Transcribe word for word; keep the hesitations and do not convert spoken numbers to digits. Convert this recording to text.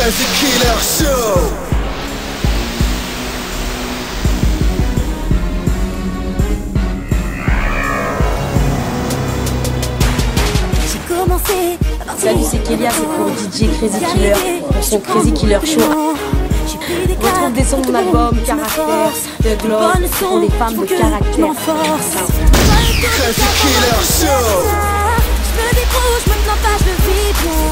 Crazy Killer Show. Salut, c'est Kélia, c'est pour D J Crazy Killer, pour son Crazy Killer Show. Retrouve des sons de mon album, Caractère, Thug Love, pour les femmes de caractère. Crazy Killer Show. Je me débrouille, je me plains pas, je vis bien.